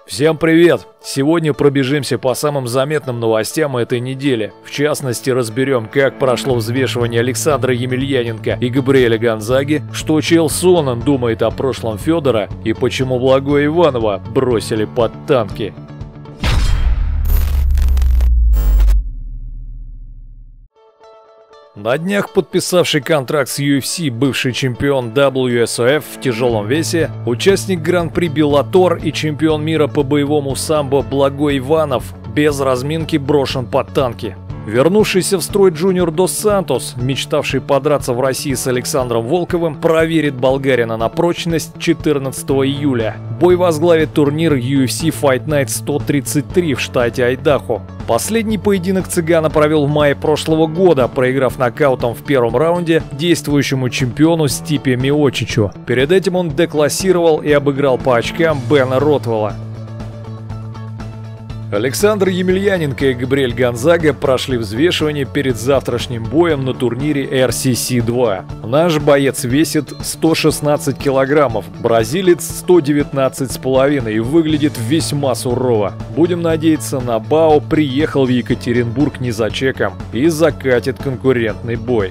Всем привет! Сегодня пробежимся по самым заметным новостям этой недели. В частности, разберем, как прошло взвешивание Александра Емельяненко и Габриэля Гонзаги, что Чел Сонен думает о прошлом Федора и почему Благоя Иванова бросили под танки. На днях подписавший контракт с UFC бывший чемпион WSOF в тяжелом весе, участник Гран-при Беллатор и чемпион мира по боевому самбо Благой Иванов без разминки брошен под танки. Вернувшийся в строй Джуниор Дос Сантос, мечтавший подраться в России с Александром Волковым, проверит болгарина на прочность 14 июля. Бой возглавит турнир UFC Fight Night 133 в штате Айдахо. Последний поединок цыгана провел в мае прошлого года, проиграв нокаутом в первом раунде действующему чемпиону Стипе Миочичу. Перед этим он деклассировал и обыграл по очкам Бена Ротвелла. Александр Емельяненко и Габриэль Гонзага прошли взвешивание перед завтрашним боем на турнире RCC-2. Наш боец весит 116 килограммов, бразилец 119,5 и выглядит весьма сурово. Будем надеяться, на БАО приехал в Екатеринбург не за чеком и закатит конкурентный бой.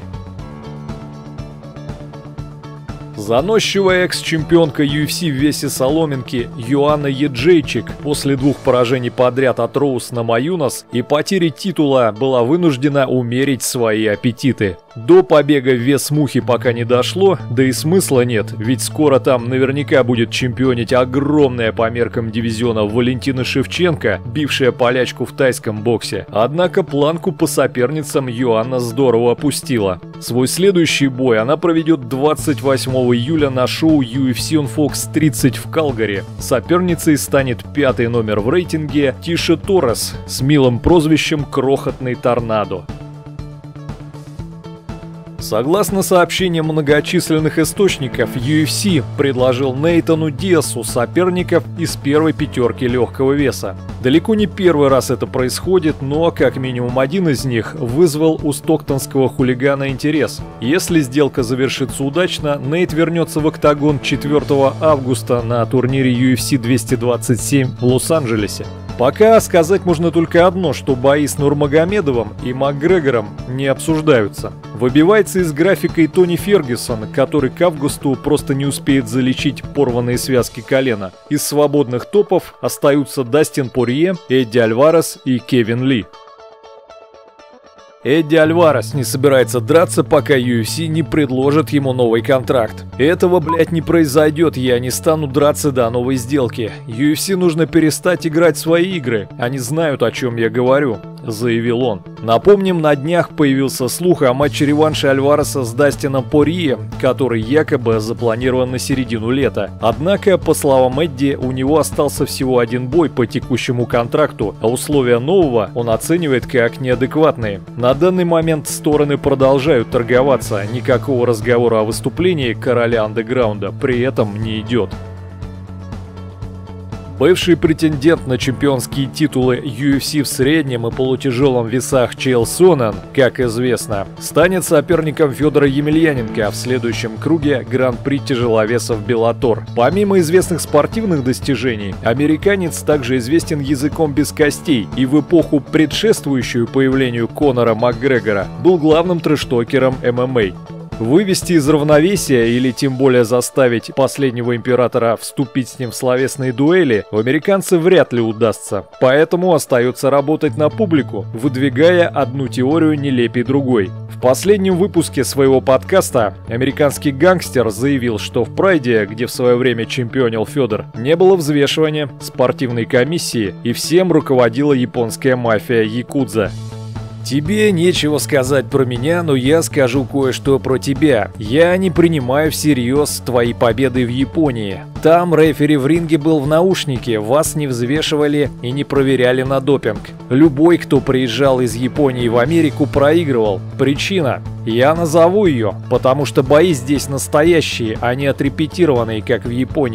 Заносчивая экс-чемпионка UFC в весе соломинки Йоанна Еджейчик после двух поражений подряд от Роуз Намаюнас и потери титула была вынуждена умерить свои аппетиты. До побега в вес мухи пока не дошло, да и смысла нет, ведь скоро там наверняка будет чемпионить огромная по меркам дивизиона Валентина Шевченко, бившая полячку в тайском боксе. Однако планку по соперницам Йоанна здорово опустила. Свой следующий бой она проведет 28 июля на шоу UFC on Fox 30 в Калгари. Соперницей станет пятый номер в рейтинге Тиша Торрес с милым прозвищем «Крохотный торнадо». Согласно сообщениям многочисленных источников, UFC предложил Нейтану Диасу соперников из первой пятерки легкого веса. Далеко не первый раз это происходит, но как минимум один из них вызвал у стоктонского хулигана интерес. Если сделка завершится удачно, Нейт вернется в октагон 4 августа на турнире UFC 227 в Лос-Анджелесе. Пока сказать можно только одно, что бои с Нурмагомедовым и Макгрегором не обсуждаются. Выбивается из графика и Тони Фергюсон, который к августу просто не успеет залечить порванные связки колена. Из свободных топов остаются Дастин Порье, Эдди Альварес и Кевин Ли. Эдди Альварес не собирается драться, пока UFC не предложит ему новый контракт. Этого, блять, не произойдет, я не стану драться до новой сделки. UFC нужно перестать играть в свои игры, они знают, о чем я говорю, заявил он. Напомним, на днях появился слух о матче-реванше Альвареса с Дастином Порье, который якобы запланирован на середину лета. Однако, по словам Эдди, у него остался всего один бой по текущему контракту, а условия нового он оценивает как неадекватные. На данный момент стороны продолжают торговаться, никакого разговора о выступлении короля андеграунда при этом не идет. Бывший претендент на чемпионские титулы UFC в среднем и полутяжелом весах Чел Сонен, как известно, станет соперником Федора Емельяненко в следующем круге Гран-при тяжеловесов Беллатор. Помимо известных спортивных достижений, американец также известен языком без костей и в эпоху, предшествующую появлению Конора Макгрегора, был главным трэш-токером ММА. Вывести из равновесия или тем более заставить последнего императора вступить с ним в словесные дуэли у американцев вряд ли удастся, поэтому остается работать на публику, выдвигая одну теорию нелепей другой. В последнем выпуске своего подкаста американский гангстер заявил, что в Прайде, где в свое время чемпионил Федор, не было взвешивания, спортивной комиссии и всем руководила японская мафия Якудза. Тебе нечего сказать про меня, но я скажу кое-что про тебя. Я не принимаю всерьез твои победы в Японии. Там рефери в ринге был в наушнике, вас не взвешивали и не проверяли на допинг. Любой, кто приезжал из Японии в Америку, проигрывал. Причина? Я назову ее, потому что бои здесь настоящие, а не отрепетированные, как в Японии.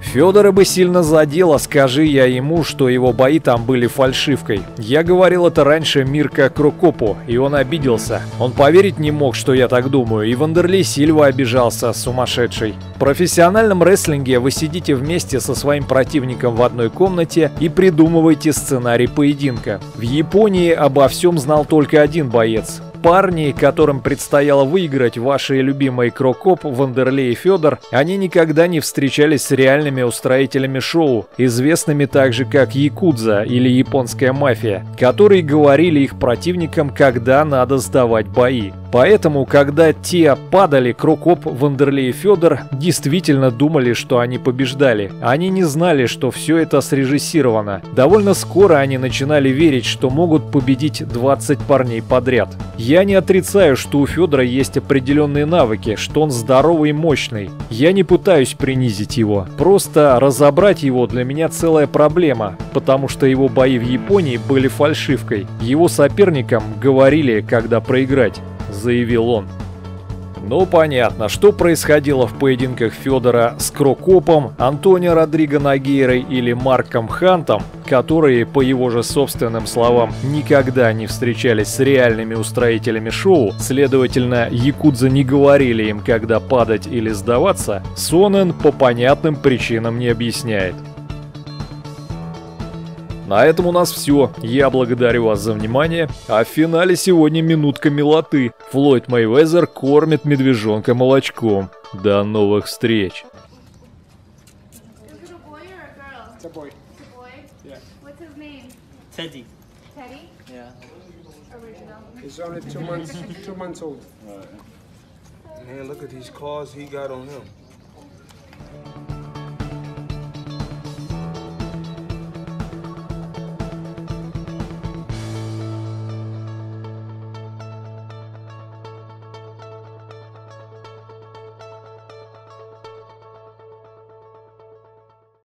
Федора бы сильно задело, скажи я ему, что его бои там были фальшивкой. Я говорил это раньше Мирко Крокопу, и он обиделся. Он поверить не мог, что я так думаю, и Вандерлей Сильва обижался, сумасшедший. В профессиональном рестлинге вы сидите вместе со своим противником в одной комнате и придумываете сценарий поединка. В Японии обо всем знал только один боец. Парни, которым предстояло выиграть ваши любимые Крокоп, Вандерлей и Федор, они никогда не встречались с реальными устроителями шоу, известными также как якудза или японская мафия, которые говорили их противникам, когда надо сдавать бои. Поэтому, когда те падали, Крокоп, Вандерлей и Федор действительно думали, что они побеждали. Они не знали, что все это срежиссировано. Довольно скоро они начинали верить, что могут победить 20 парней подряд. Я не отрицаю, что у Федора есть определенные навыки, что он здоровый и мощный. Я не пытаюсь принизить его. Просто разобрать его для меня целая проблема, потому что его бои в Японии были фальшивкой. Его соперникам говорили, когда проиграть, заявил он. Ну понятно, что происходило в поединках Федора с Крокопом, Антонио Родриго Ногейрой или Марком Хантом, которые, по его же собственным словам, никогда не встречались с реальными устроителями шоу, следовательно, якудза не говорили им, когда падать или сдаваться, Сонэн по понятным причинам не объясняет. На этом у нас все. Я благодарю вас за внимание. А в финале сегодня минутка милоты. Флойд Мейвезер кормит медвежонка молочком. До новых встреч. Teddy. Teddy? Yeah. Original. He's only 2 months old. Man, look at these cars he got on him.